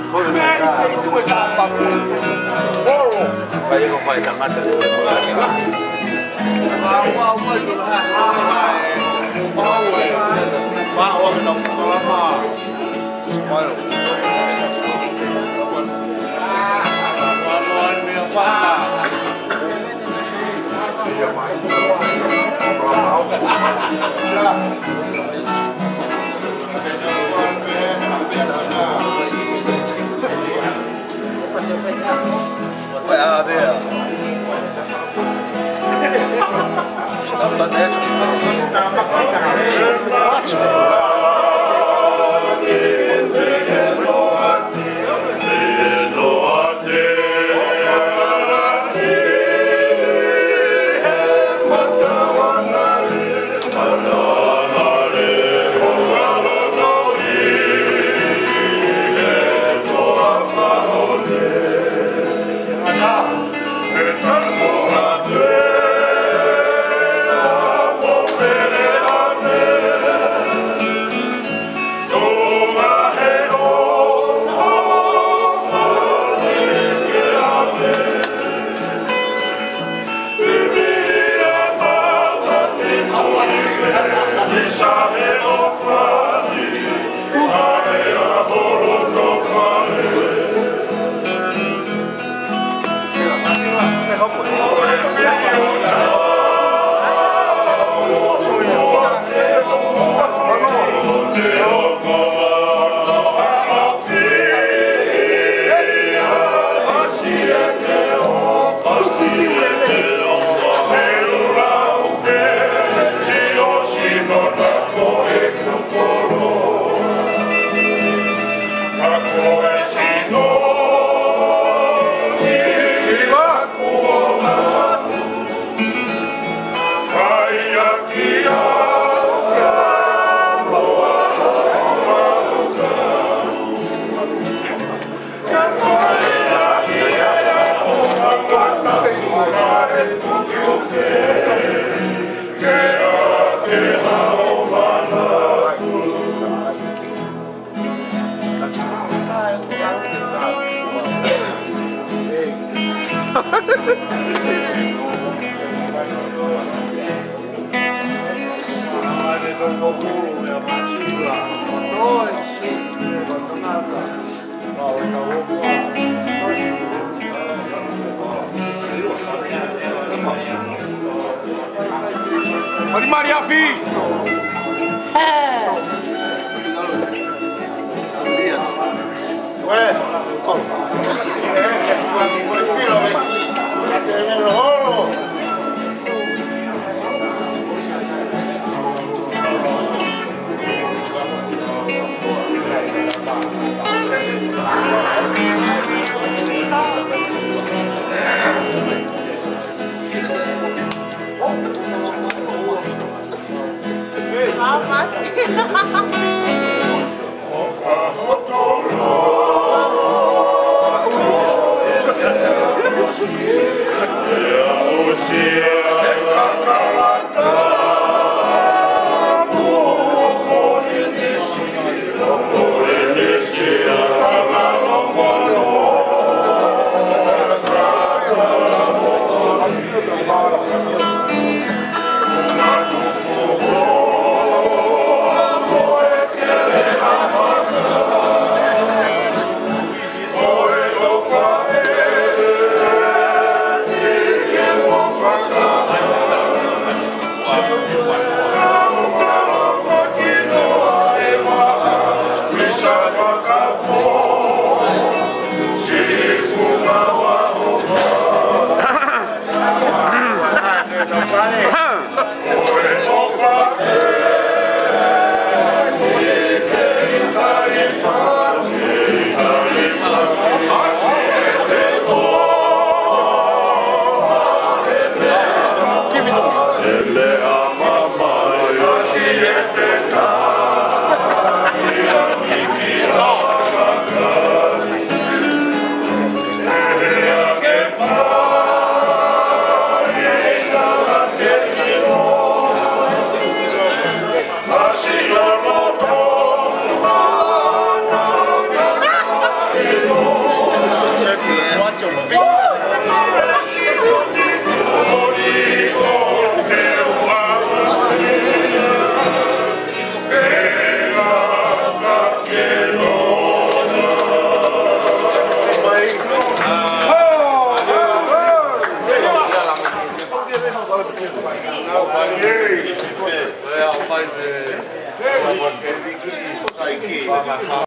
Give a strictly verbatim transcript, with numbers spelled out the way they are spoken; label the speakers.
Speaker 1: Meglio i due campati.
Speaker 2: Fai io fai da mata dove ma qua qua io la ma ma ma non so la ma spoil ma non mi fa io mai Well, yeah. Stop the next. Watch it.
Speaker 1: Di Maria Figlio!
Speaker 2: Eh! Uè, colpa! Eh, fatti quel filo a tenere oro!
Speaker 3: Mamma
Speaker 2: Não, vai ver. É, vai ver. Vai ver.